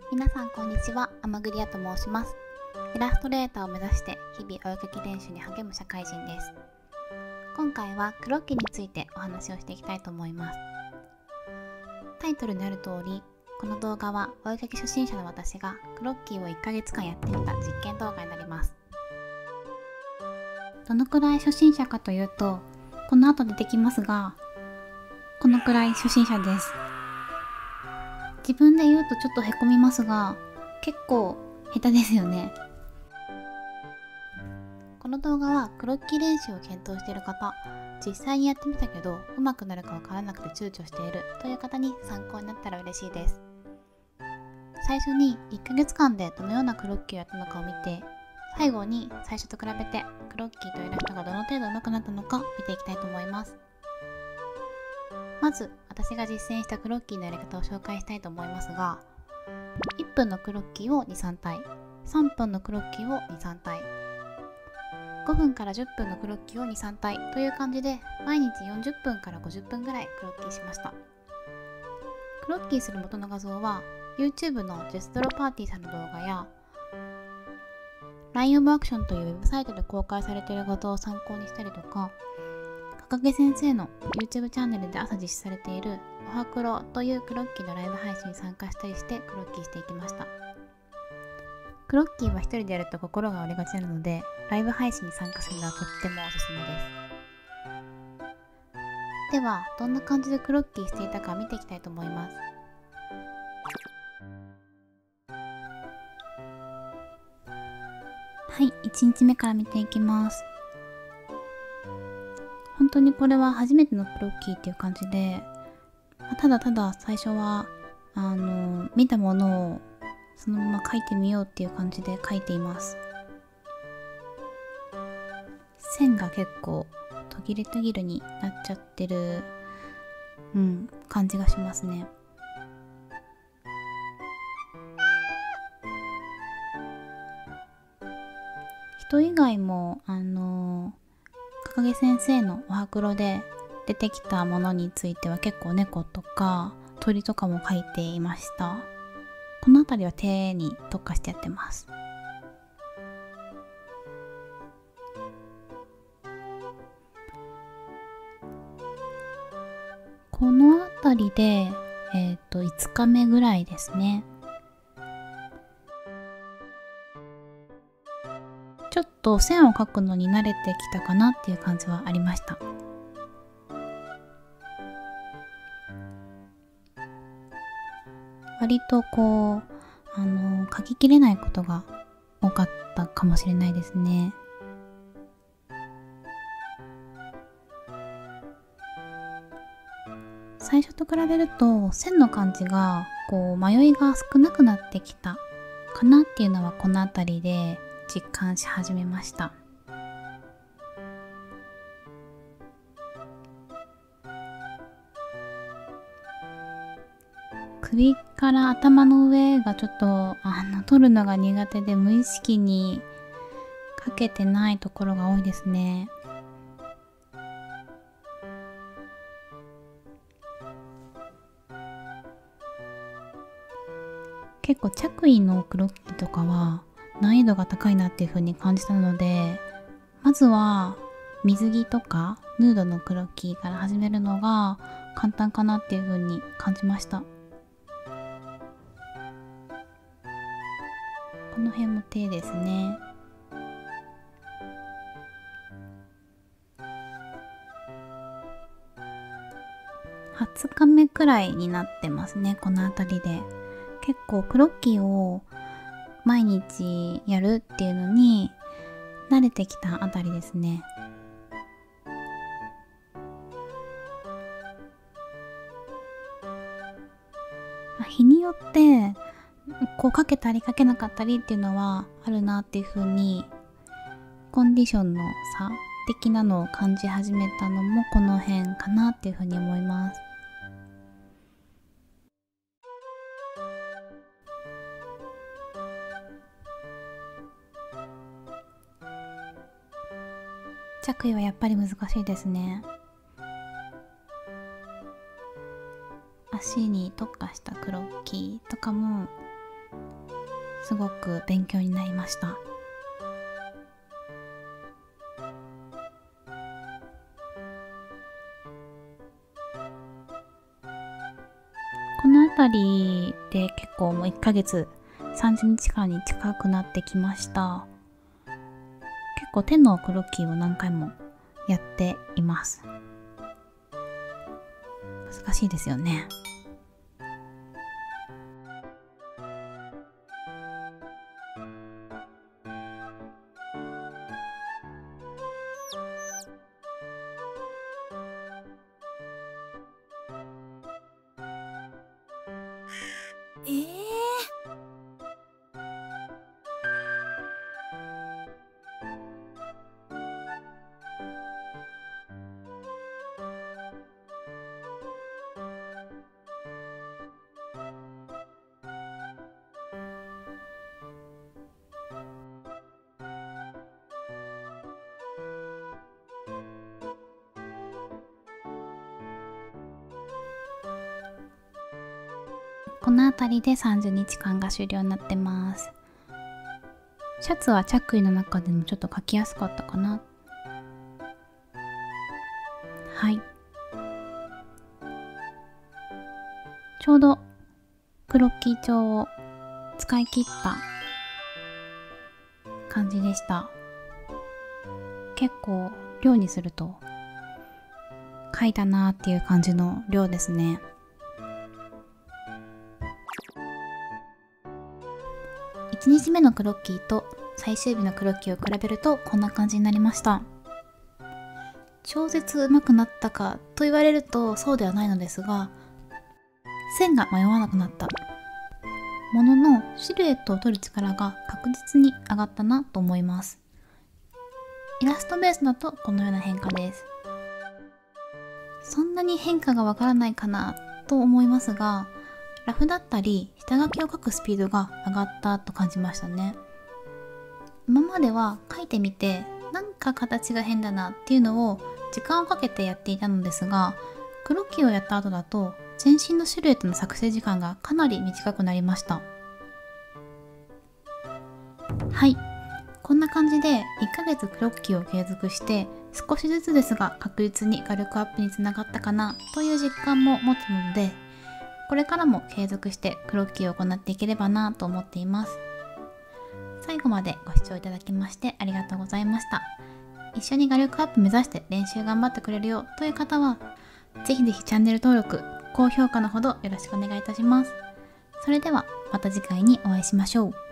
皆さんこんにちは、甘栗屋と申します。イラストレーターを目指して日々お絵描き練習に励む社会人です。今回はクロッキーについてお話をしていきたいと思います。タイトルにある通り、この動画はお絵描き初心者の私がクロッキーを1ヶ月間やってみた実験動画になります。どのくらい初心者かというと、この後出てきますが、このくらい初心者です。自分で言うとちょっとへこみますが、結構下手ですよね。この動画はクロッキー練習を検討している方、実際にやってみたけどうまくなるかわからなくて躊躇しているという方に参考になったら嬉しいです。最初に1ヶ月間でどのようなクロッキーをやったのかを見て、最後に最初と比べてクロッキーとイラストがどの程度上手くなったのか見ていきたいと思います。まず私が実践したクロッキーのやり方を紹介したいと思いますが、1分のクロッキーを 2,3 体、3分のクロッキーを 2,3 体、5分から10分のクロッキーを 2,3 体という感じで毎日40分から50分ぐらいクロッキーしました。クロッキーする元の画像は YouTube のジェストロパーティーさんの動画や LINE オブアクションというウェブサイトで公開されている画像を参考にしたりとか、かかげ先生の YouTube チャンネルで朝実施されているおはクロというクロッキーのライブ配信に参加したりしてクロッキーしていきました。クロッキーは一人でやると心が折れがちなので、ライブ配信に参加するのはとってもおすすめです。では、どんな感じでクロッキーしていたか見ていきたいと思います。はい、1日目から見ていきます。本当にこれは初めてのクロッキーっていう感じで、ただただ最初は見たものをそのまま描いてみようっていう感じで描いています。線が結構途切れ途切れになっちゃってる感じがしますね。人以外もかかげ先生のおはクロで出てきたものについては結構猫とか鳥とかも描いていました。この辺りは手に特化してやってます。この辺りで5日目ぐらいですね。ちょっと線を描くのに慣れてきたかなっていう感じはありました。割とこう描ききれないことが多かったかもしれないですね。最初と比べると線の感じがこう迷いが少なくなってきたかなっていうのはこの辺りで実感し始めました。首から頭の上がちょっと取るのが苦手で無意識にかけてないところが多いですね。結構着衣のクロッキーとかは難易度が高いなっていう風に感じたので、まずは水着とかヌードのクロッキーから始めるのが簡単かなっていう風に感じました。この辺も手ですね。20日目くらいになってますね、この辺りで。結構クロッキーを毎日やるっていうのに慣れてきたあたりですね。日によってこうかけたりかけなかったりっていうのはあるなっていう風に、コンディションの差的なのを感じ始めたのもこの辺かなっていう風に思います。着衣はやっぱり難しいですね。足に特化したクロッキーとかもすごく勉強になりました。この辺りで結構もう1ヶ月30日間に近くなってきました。結構手のクロッキーを何回もやっています。難しいですよね。この辺りで30日間が終了になってます。シャツは着衣の中でもちょっと描きやすかったかな。はい。ちょうどクロッキー帳を使い切った感じでした。結構量にすると書いたなーっていう感じの量ですね。1日目のクロッキーと最終日のクロッキーを比べるとこんな感じになりました。超絶うまくなったかと言われるとそうではないのですが、線が迷わなくなったもののシルエットを取る力が確実に上がったなと思います。イラストベースだとこのような変化です。そんなに変化がわからないかなと思いますが、ラフだったり下書きを書くスピードが上がったと感じましたね。今までは書いてみてなんか形が変だなっていうのを時間をかけてやっていたのですが、クロッキーをやった後だと全身のシルエットの作成時間がかなり短くなりました。はい、こんな感じで1ヶ月クロッキーを継続して少しずつですが確実に画力アップにつながったかなという実感も持つので、これからも継続してクロッキーを行っていければなと思っています。最後までご視聴いただきましてありがとうございました。一緒に画力アップ目指して練習頑張ってくれるよという方は、ぜひぜひチャンネル登録、高評価のほどよろしくお願いいたします。それではまた次回にお会いしましょう。